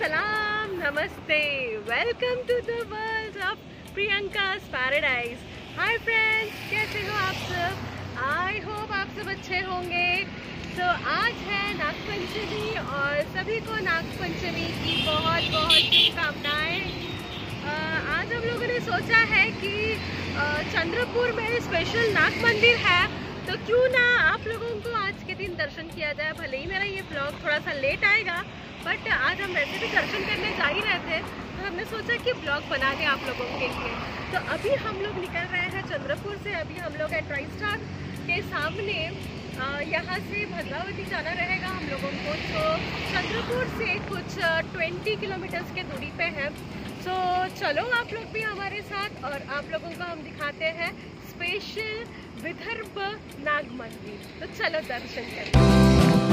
सलाम, नमस्ते, welcome to the world of Priyanka's paradise. Hi friends, कैसे हो आप सब? आई होप आप सब अच्छे होंगे। तो आज है नागपंचमी और सभी को नागपंचमी की बहुत बहुत शुभकामनाएं। आज हम लोगों ने सोचा है कि चंद्रपुर में स्पेशल नाग मंदिर है, तो क्यों ना आप लोगों को आज के दिन दर्शन किया जाए। भले ही मेरा ये ब्लॉग थोड़ा सा लेट आएगा, बट आज हम वैसे भी दर्शन करने जा ही रहे थे, तो हमने सोचा कि ब्लॉग बना दें आप लोगों के लिए। तो अभी हम लोग निकल रहे हैं चंद्रपुर से। अभी हम लोग ट्राई स्टार के सामने यहाँ से भद्रावती जाना रहेगा हम लोगों को। तो चंद्रपुर से कुछ 20 किलोमीटर्स के दूरी पे है। तो चलो आप लोग भी हमारे साथ, और आप लोगों को हम दिखाते हैं स्पेशल विदर्भ नाग मंदिर। तो चलो दर्शन करें।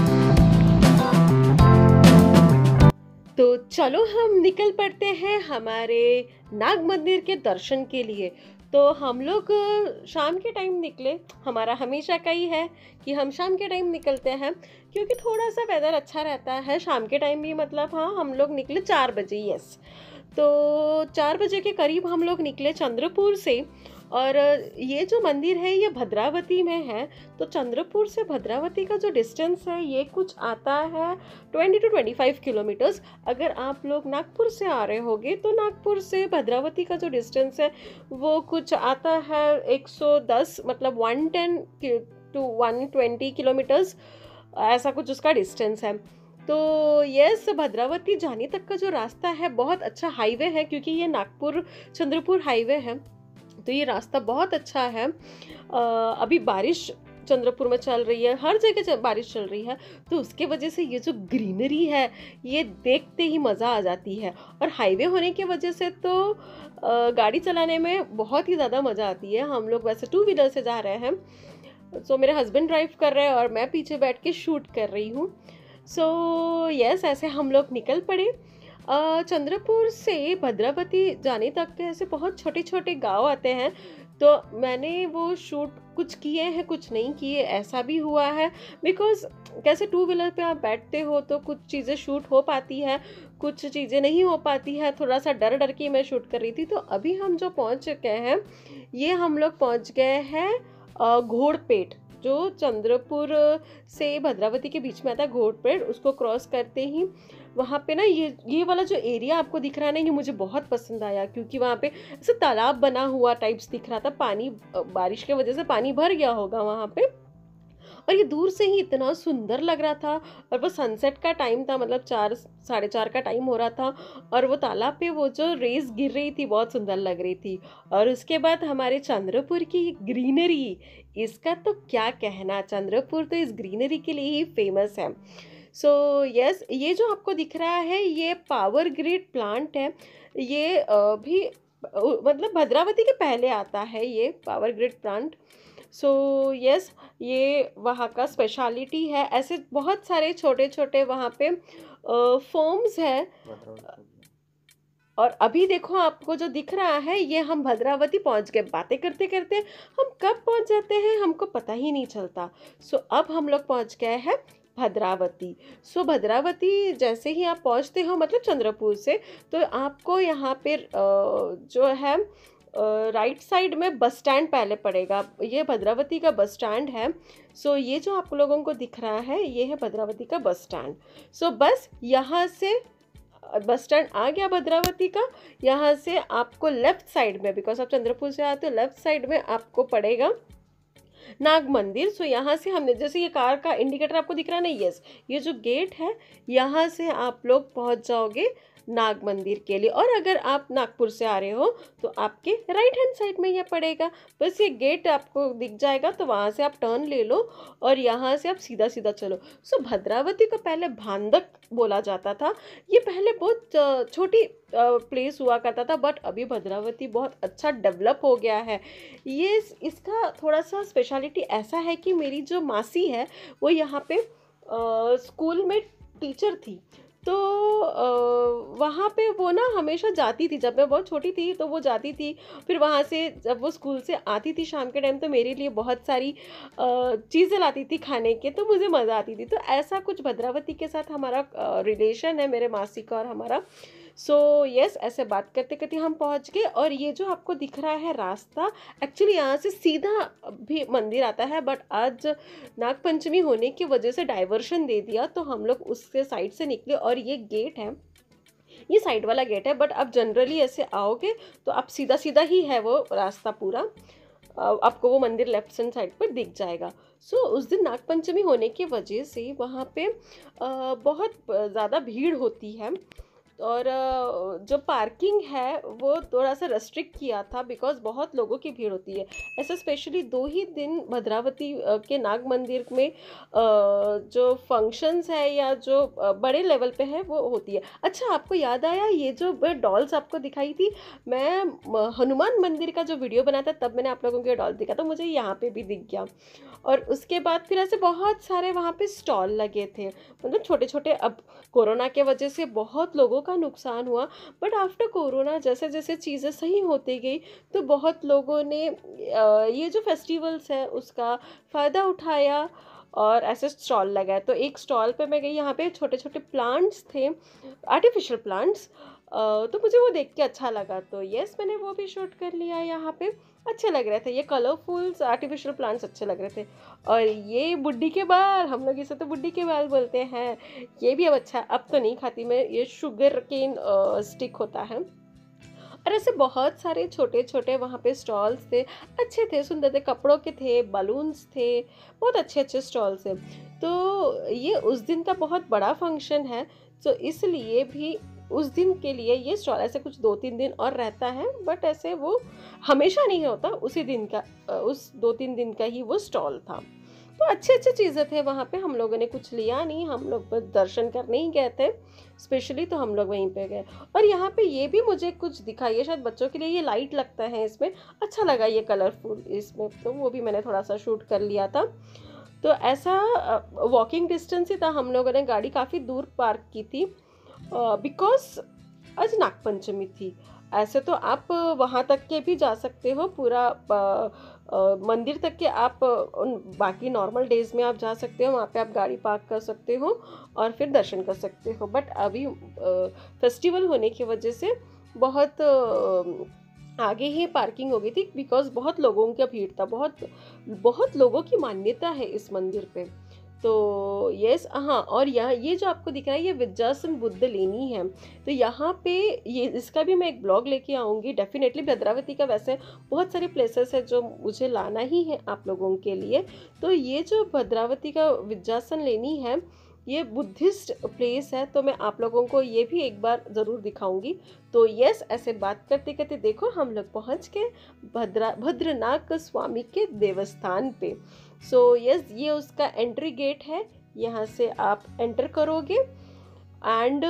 तो चलो हम निकल पड़ते हैं हमारे नाग मंदिर के दर्शन के लिए। तो हम लोग शाम के टाइम निकले। हमारा हमेशा का ही है कि हम शाम के टाइम निकलते हैं, क्योंकि थोड़ा सा वेदर अच्छा रहता है शाम के टाइम भी। मतलब हाँ, हम लोग निकले 4 बजे। यस, तो 4 बजे के करीब हम लोग निकले चंद्रपुर से। और ये जो मंदिर है ये भद्रावती में है। तो चंद्रपुर से भद्रावती का जो डिस्टेंस है ये कुछ आता है 20 to 25 किलोमीटर्स। अगर आप लोग नागपुर से आ रहे होगे तो नागपुर से भद्रावती का जो डिस्टेंस है वो कुछ आता है 110, मतलब 110 to 120 किलोमीटर्स, ऐसा कुछ उसका डिस्टेंस है। तो यस, भद्रावती जाने तक का जो रास्ता है बहुत अच्छा हाईवे है, क्योंकि ये नागपुर चंद्रपुर हाईवे है, तो ये रास्ता बहुत अच्छा है। अभी बारिश चंद्रपुर में चल रही है, हर जगह बारिश चल रही है, तो उसके वजह से ये जो ग्रीनरी है ये देखते ही मज़ा आ जाती है। और हाईवे होने की वजह से तो गाड़ी चलाने में बहुत ही ज़्यादा मज़ा आती है। हम लोग वैसे 2 व्हीलर से जा रहे हैं, सो मेरे हस्बैंड ड्राइव कर रहे हैं और मैं पीछे बैठ के शूट कर रही हूँ। सो यस, ऐसे हम लोग निकल पड़े। चंद्रपुर से भद्रावती जाने तक के ऐसे बहुत छोटे छोटे गांव आते हैं, तो मैंने वो शूट कुछ किए हैं कुछ नहीं किए, ऐसा भी हुआ है। बिकॉज कैसे 2 व्हीलर पे आप बैठते हो तो कुछ चीज़ें शूट हो पाती है, कुछ चीज़ें नहीं हो पाती है। थोड़ा सा डर डर के मैं शूट कर रही थी। तो अभी हम जो पहुंच गए हैं, ये हम लोग पहुंच गए हैं घोड़पेट, जो चंद्रपुर से भद्रावती के बीच में आता है। घोड़पेट, उसको क्रॉस करते ही वहाँ पे ना ये वाला जो एरिया आपको दिख रहा है ना, ये मुझे बहुत पसंद आया, क्योंकि वहाँ पे ऐसे तालाब बना हुआ टाइप्स दिख रहा था। पानी, बारिश के वजह से पानी भर गया होगा वहाँ पे, और ये दूर से ही इतना सुंदर लग रहा था। और वो सनसेट का टाइम था, मतलब 4 साढ़े 4 का टाइम हो रहा था, और वो तालाब पे वो जो रेस गिर रही थी बहुत सुंदर लग रही थी। और उसके बाद हमारे चंद्रपुर की ग्रीनरी, इसका तो क्या कहना। चंद्रपुर तो इस ग्रीनरी के लिए ही फेमस है। सो यस, ये जो आपको दिख रहा है ये पावर ग्रिड प्लांट है। ये भी मतलब भद्रावती के पहले आता है ये power grid plant. So yes, ये वहाँ का स्पेशलिटी है। ऐसे बहुत सारे छोटे छोटे वहाँ पे फॉर्म्स है। और अभी देखो आपको जो दिख रहा है, ये हम भद्रावती पहुंच गए। बातें करते करते हम कब पहुंच जाते हैं हमको पता ही नहीं चलता। सो अब हम लोग पहुंच गए हैं भद्रावती। सो भद्रावती जैसे ही आप पहुंचते हो, मतलब चंद्रपुर से, तो आपको यहाँ पे जो है राइट साइड में बस स्टैंड पहले पड़ेगा। ये भद्रावती का बस स्टैंड है। सो ये जो आप लोगों को दिख रहा है ये है भद्रावती का बस स्टैंड। सो बस यहाँ से बस स्टैंड आ गया भद्रावती का। यहाँ से आपको लेफ्ट साइड में, बिकॉज आप चंद्रपुर से आते हो, लेफ्ट साइड में आपको पड़ेगा नाग मंदिर। सो यहाँ से हमने, जैसे ये कार का इंडिकेटर आपको दिख रहा है ना, यस, ये जो गेट है यहाँ से आप लोग पहुँच जाओगे नाग मंदिर के लिए। और अगर आप नागपुर से आ रहे हो तो आपके राइट हैंड साइड में ये पड़ेगा। बस ये गेट आपको दिख जाएगा, तो वहाँ से आप टर्न ले लो और यहाँ से आप सीधा सीधा चलो। सो भद्रावती को पहले भांदक बोला जाता था। ये पहले बहुत छोटी प्लेस हुआ करता था, बट अभी भद्रावती बहुत अच्छा डेवलप हो गया है। ये इसका थोड़ा सा स्पेशलिटी ऐसा है कि मेरी जो मासी है वो यहाँ पे स्कूल में टीचर थी, तो वहाँ पे वो ना हमेशा जाती थी, जब मैं बहुत छोटी थी तो वो जाती थी। फिर वहाँ से जब वो स्कूल से आती थी शाम के टाइम, तो मेरे लिए बहुत सारी चीज़ें लाती थी खाने के, तो मुझे मज़ा आती थी। तो ऐसा कुछ भद्रावती के साथ हमारा रिलेशन है, मेरे मासी का और हमारा। सो यस, ऐसे बात करते करते हम पहुंच गए। और ये जो आपको दिख रहा है रास्ता, एक्चुअली यहाँ से सीधा भी मंदिर आता है, बट आज नागपंचमी होने की वजह से डाइवर्शन दे दिया, तो हम लोग उसके साइड से निकले। और ये गेट है, ये साइड वाला गेट है, बट आप जनरली ऐसे आओगे तो आप सीधा सीधा ही है वो रास्ता पूरा। आपको वो मंदिर लेफ्ट हैंड साइड पर दिख जाएगा। सो उस दिन नागपंचमी होने की वजह से वहाँ पे बहुत ज़्यादा भीड़ होती है। और जो पार्किंग है वो थोड़ा सा रेस्ट्रिक्ट किया था, बिकॉज़ बहुत लोगों की भीड़ होती है। ऐसा स्पेशली 2 ही दिन भद्रावती के नाग मंदिर में जो फंक्शंस है या जो बड़े लेवल पे है वो होती है। अच्छा, आपको याद आया, ये जो डॉल्स आपको दिखाई थी, मैं हनुमान मंदिर का जो वीडियो बनाया था तब मैंने आप लोगों को ये डॉल दिखा, तो मुझे यहाँ पे भी दिख गया। और उसके बाद फिर ऐसे बहुत सारे वहाँ पे स्टॉल लगे थे, मतलब छोटे छोटे। अब कोरोना के वजह से बहुत लोगों का नुकसान हुआ, बट आफ्टर कोरोना जैसे जैसे चीज़ें सही होती गई, तो बहुत लोगों ने ये जो फेस्टिवल्स है उसका फ़ायदा उठाया और ऐसे स्टॉल लगाए। तो एक स्टॉल पे मैं गई, यहाँ पे छोटे छोटे प्लांट्स थे, आर्टिफिशियल प्लांट्स। तो मुझे वो देख के अच्छा लगा, तो यस, मैंने वो भी शूट कर लिया यहाँ पे। अच्छे लग रहे थे ये कलरफुल्स आर्टिफिशियल प्लांट्स, अच्छे लग रहे थे। और ये बुड्ढी के बाल, हम लोग इसे तो बुड्ढी के बाल बोलते हैं, ये भी अब अच्छा, अब तो नहीं खाती मैं, ये शुगर केन स्टिक होता है। और ऐसे बहुत सारे छोटे छोटे वहाँ पे स्टॉल्स थे, अच्छे थे, सुंदर थे, कपड़ों के थे, बलून्स थे, बहुत अच्छे अच्छे स्टॉल्स थे। तो ये उस दिन का बहुत बड़ा फंक्शन है, तो इसलिए भी उस दिन के लिए ये स्टॉल ऐसे कुछ 2-3 दिन और रहता है, बट ऐसे वो हमेशा नहीं होता, उसी दिन का उस 2-3 दिन का ही वो स्टॉल था। तो अच्छे अच्छे चीज़ें थे वहाँ पे, हम लोगों ने कुछ लिया नहीं, हम लोग बस दर्शन करने ही गए थे स्पेशली, तो हम लोग वहीं पे गए। और यहाँ पे ये भी मुझे कुछ दिखा, ये शायद बच्चों के लिए ये लाइट लगता है इसमें, अच्छा लगा ये कलरफुल इसमें, तो वो भी मैंने थोड़ा सा शूट कर लिया था। तो ऐसा वॉकिंग डिस्टेंस ही था, हम लोगों ने गाड़ी काफ़ी दूर पार्क की थी, बिकॉज आज नागपंचमी थी। ऐसे तो आप वहाँ तक के भी जा सकते हो, पूरा मंदिर तक के आप उन बाकी नॉर्मल डेज़ में आप जा सकते हो, वहाँ पे आप गाड़ी पार्क कर सकते हो और फिर दर्शन कर सकते हो। बट अभी फेस्टिवल होने की वजह से बहुत आगे ही पार्किंग हो गई थी, बिकॉज़ बहुत लोगों का भीड़ था, बहुत बहुत लोगों की मान्यता है इस मंदिर पे। तो यस, हाँ, और यहाँ ये जो आपको दिख रहा है ये विद्यासन बुद्ध लेनी है, तो यहाँ पे ये इसका भी मैं एक ब्लॉग लेके आऊँगी डेफिनेटली। भद्रावती का वैसे बहुत सारे प्लेसेस है जो मुझे लाना ही है आप लोगों के लिए। तो ये जो भद्रावती का विद्यासन लेनी है, ये बुद्धिस्ट प्लेस है, तो मैं आप लोगों को ये भी एक बार ज़रूर दिखाऊंगी। तो यस, ऐसे बात करते करते देखो हम लोग पहुँच गए भद्रनाथ स्वामी के देवस्थान पे। सो यस, ये उसका एंट्री गेट है, यहाँ से आप एंटर करोगे एंड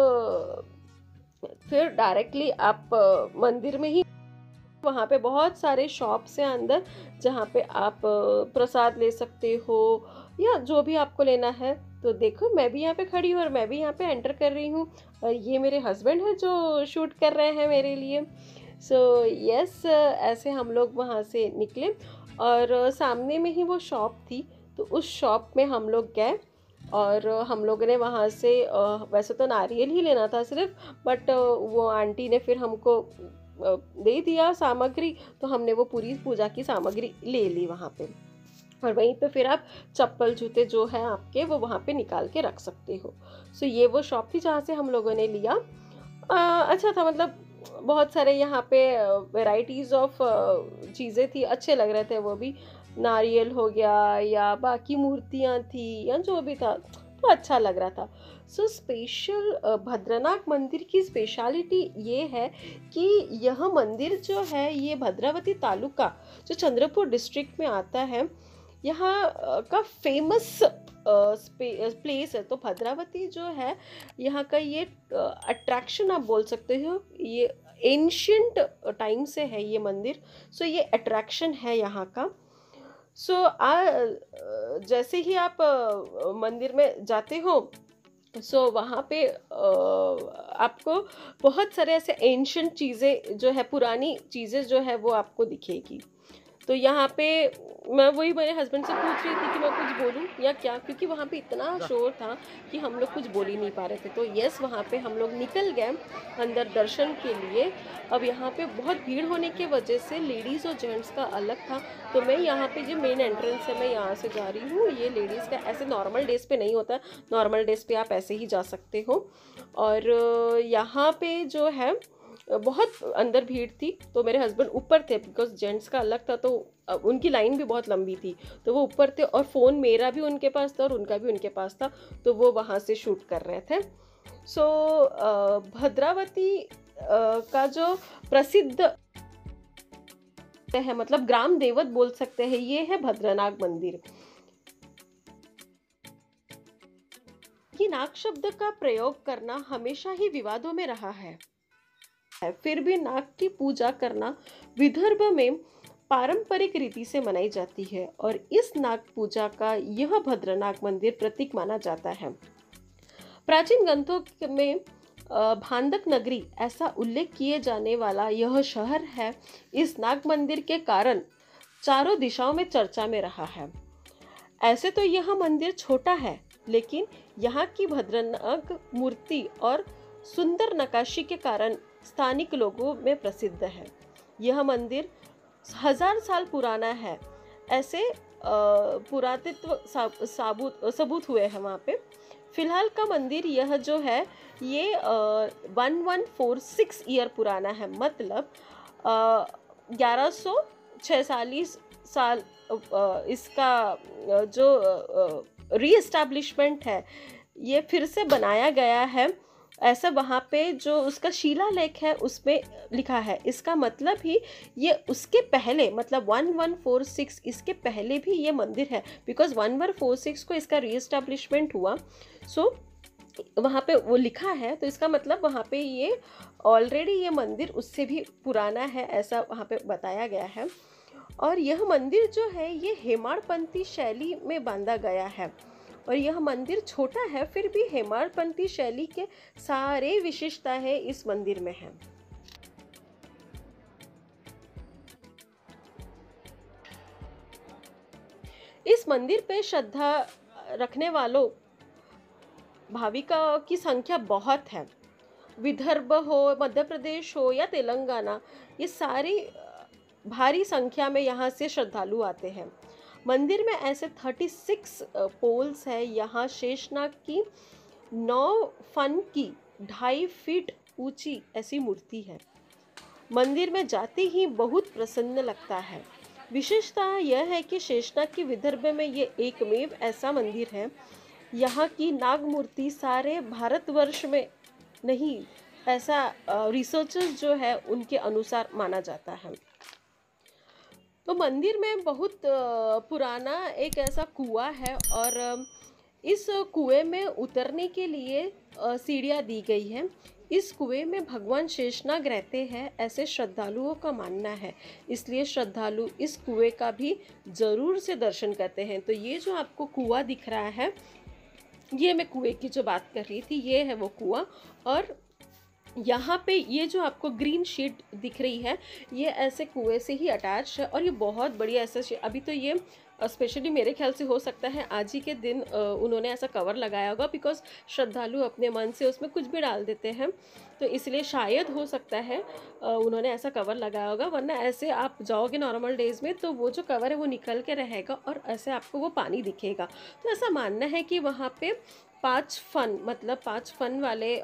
फिर डायरेक्टली आप मंदिर में ही, वहाँ पे बहुत सारे शॉप्स हैं अंदर जहाँ पे आप प्रसाद ले सकते हो या जो भी आपको लेना है। तो देखो मैं भी यहाँ पे खड़ी हूँ और मैं भी यहाँ पे एंटर कर रही हूँ, और ये मेरे हस्बैंड हैं जो शूट कर रहे हैं मेरे लिए। सो यस, ऐसे हम लोग वहाँ से निकले और सामने में ही वो शॉप थी, तो उस शॉप में हम लोग गए और हम लोगों ने वहाँ से वैसे तो नारियल ही लेना था सिर्फ, बट वो आंटी ने फिर हमको दे दिया सामग्री, तो हमने वो पूरी पूजा की सामग्री ले ली वहाँ पे। और वहीं पे फिर आप चप्पल जूते जो है आपके वो वहाँ पे निकाल के रख सकते हो। सो ये वो शॉप थी जहाँ से हम लोगों ने लिया। अच्छा था, मतलब बहुत सारे यहाँ पे वैरायटीज़ ऑफ चीज़ें थी, अच्छे लग रहे थे वो भी, नारियल हो गया या बाकी मूर्तियाँ थी या जो भी था, तो अच्छा लग रहा था। सो स्पेशल भद्रनाथ मंदिर की स्पेशलिटी ये है कि यह मंदिर जो है ये भद्रावती तालुका जो चंद्रपुर डिस्ट्रिक्ट में आता है, यहाँ का फेमस प्लेस है। तो भद्रावती जो है यहाँ का ये अट्रैक्शन आप बोल सकते हो, ये एंशियंट टाइम से है ये मंदिर, सो ये अट्रैक्शन है यहाँ का। सो जैसे ही आप मंदिर में जाते हो सो वहाँ पे आपको बहुत सारे ऐसे एंशिएंट चीज़ें जो है, पुरानी चीज़ें जो है वो आपको दिखेगी। तो यहाँ पे मैं वही मेरे हस्बैंड से पूछ रही थी कि मैं कुछ बोलूँ या क्या, क्योंकि वहाँ पे इतना शोर था कि हम लोग कुछ बोल ही नहीं पा रहे थे। तो यस, वहाँ पे हम लोग निकल गए अंदर दर्शन के लिए। अब यहाँ पे बहुत भीड़ होने की वजह से लेडीज़ और जेंट्स का अलग था। तो मैं यहाँ पे जो मेन एंट्रेंस है, मैं यहाँ से जा रही हूँ। ये लेडीज़ का ऐसे नॉर्मल डेज़ पे नहीं होता, नॉर्मल डेज़ पे आप ऐसे ही जा सकते हो। और यहाँ पे जो है बहुत अंदर भीड़ थी। तो मेरे हस्बैंड ऊपर थे, बिकॉज जेंट्स का अलग था, तो उनकी लाइन भी बहुत लंबी थी, तो वो ऊपर थे। और फ़ोन मेरा भी उनके पास था और उनका भी उनके पास था, तो वो वहाँ से शूट कर रहे थे। सो भद्रावती का जो प्रसिद्ध है, मतलब ग्राम देवत बोल सकते हैं, ये है भद्रनाग मंदिर। ये नाग शब्द का प्रयोग करना हमेशा ही विवादों में रहा है। फिर भी नाग की पूजा करना विदर्भ में पारंपरिक रीति से मनाई जाती है, और इस नाग पूजा का यह भद्रनाग मंदिर प्रतीक माना जाता है। प्राचीन ग्रंथों में भांडक नगरी ऐसा उल्लेख किए जाने वाला यह शहर है। इस नाग मंदिर के कारण चारों दिशाओं में चर्चा में रहा है। ऐसे तो यह मंदिर छोटा है, लेकिन यहाँ की भद्रनाग मूर्ति और सुंदर नक्काशी के कारण स्थानिक लोगों में प्रसिद्ध है। यह मंदिर 1000 साल पुराना है, ऐसे पुरातत्व सबूत हुए हैं वहाँ पे। फिलहाल का मंदिर यह जो है ये 1146 ईयर पुराना है, मतलब 1146 साल इसका जो रीएस्टैब्लिशमेंट है, ये फिर से बनाया गया है। ऐसा वहाँ पे जो उसका शिलालेख है उसमें लिखा है। इसका मतलब ही ये उसके पहले, मतलब 1146, इसके पहले भी ये मंदिर है, बिकॉज 1146 को इसका रीएस्टैब्लिशमेंट हुआ। सो वहाँ पे वो लिखा है, तो इसका मतलब वहाँ पे ये ऑलरेडी ये मंदिर उससे भी पुराना है, ऐसा वहाँ पे बताया गया है। और यह मंदिर जो है ये हेमाड़पंथी शैली में बांधा गया है, और यह मंदिर छोटा है, फिर भी हेमाड़पंथी शैली के सारे विशेषता है इस मंदिर में है। इस मंदिर पे श्रद्धा रखने वालों भाविकों की संख्या बहुत है। विदर्भ हो, मध्य प्रदेश हो या तेलंगाना, ये सारी भारी संख्या में यहाँ से श्रद्धालु आते हैं। मंदिर में ऐसे 36 पोल्स है। यहाँ शेषनाग की 9 फन की 2.5 फीट ऊंची ऐसी मूर्ति है। मंदिर में जाते ही बहुत प्रसन्न लगता है। विशेषता यह है कि शेषनाग की विदर्भ में ये एकमेव ऐसा मंदिर है। यहाँ की नाग मूर्ति सारे भारतवर्ष में नहीं, ऐसा रिसर्चर्स जो है उनके अनुसार माना जाता है। तो मंदिर में बहुत पुराना एक ऐसा कुआं है, और इस कुएं में उतरने के लिए सीढ़ियाँ दी गई है। इस कुएं में भगवान शेषनाग रहते हैं, ऐसे श्रद्धालुओं का मानना है। इसलिए श्रद्धालु इस कुएं का भी ज़रूर से दर्शन करते हैं। तो ये जो आपको कुआं दिख रहा है, ये मैं कुएं की जो बात कर रही थी, ये है वो कुआं। और यहाँ पे ये जो आपको ग्रीन शीट दिख रही है, ये ऐसे कुएं से ही अटैच है, और ये बहुत बढ़िया ऐसा अभी तो ये स्पेशली मेरे ख्याल से हो सकता है आज ही के दिन उन्होंने ऐसा कवर लगाया होगा, बिकॉज श्रद्धालु अपने मन से उसमें कुछ भी डाल देते हैं, तो इसलिए शायद हो सकता है उन्होंने ऐसा कवर लगाया होगा। वरना ऐसे आप जाओगे नॉर्मल डेज़ में तो वो जो कवर है वो निकल के रहेगा, और ऐसे आपको वो पानी दिखेगा। तो ऐसा मानना है कि वहाँ पे 5 फन, मतलब 5 फन वाले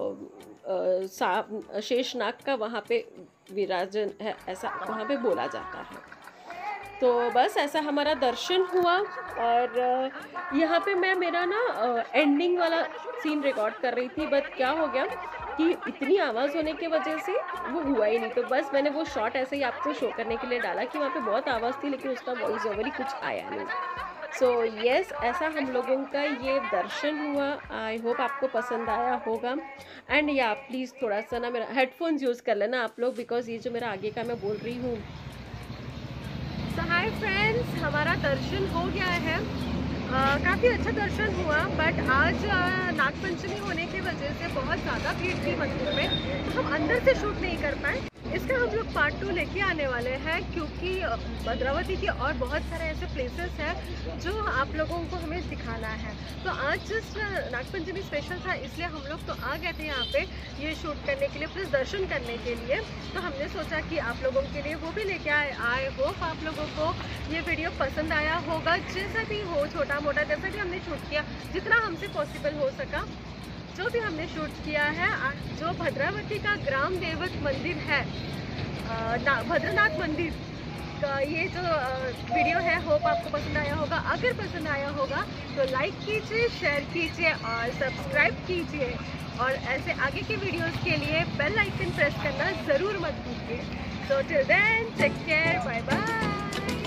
शेषनाग का वहाँ पे विराजन है, ऐसा वहाँ पे बोला जाता है। तो बस ऐसा हमारा दर्शन हुआ, और यहाँ पे मैं मेरा ना एंडिंग वाला सीन रिकॉर्ड कर रही थी, बट क्या हो गया कि इतनी आवाज़ होने की वजह से वो हुआ ही नहीं। तो बस मैंने वो शॉट ऐसे ही आपको शो करने के लिए डाला कि वहाँ पे बहुत आवाज़ थी, लेकिन उसका वॉइस ओवर ही कुछ आया नहीं। सो यस, ऐसा हम लोगों का ये दर्शन हुआ। आई होप आपको पसंद आया होगा। एंड या प्लीज़ थोड़ा सा ना मेरा हेडफोन्स यूज़ कर लेना आप लोग, बिकॉज ये जो मेरा आगे का मैं बोल रही हूँ। सो हाय फ्रेंड्स, हमारा दर्शन हो गया है। काफ़ी अच्छा दर्शन हुआ, बट आज नागपंचमी होने की वजह से बहुत ज़्यादा भीड़ थी मंदिर में, तो हम अंदर से शूट नहीं कर पाए। इसका हम लोग पार्ट 2 लेके आने वाले हैं, क्योंकि भद्रावती के और बहुत सारे ऐसे प्लेसेस हैं जो आप लोगों को हमें दिखाना है। तो आज जस्ट नागपंचमी स्पेशल था, इसलिए हम लोग तो आ गए थे यहाँ पे ये शूट करने के लिए, प्लस दर्शन करने के लिए। तो हमने सोचा कि आप लोगों के लिए वो भी लेके आए। होप आप लोगों को ये वीडियो पसंद आया होगा। जैसा भी हो, छोटा मोटा जैसा भी हमने शूट किया, जितना हमसे पॉसिबल हो सका, जो भी हमने शूट किया है, जो भद्रावती का ग्राम देवत मंदिर है, भद्रनाथ मंदिर का ये जो वीडियो है, होप आपको पसंद आया होगा। अगर पसंद आया होगा तो लाइक कीजिए, शेयर कीजिए और सब्सक्राइब कीजिए, और ऐसे आगे के वीडियोस के लिए बेल आइकन प्रेस करना ज़रूर मत भूलिए। So till then, take care, bye bye.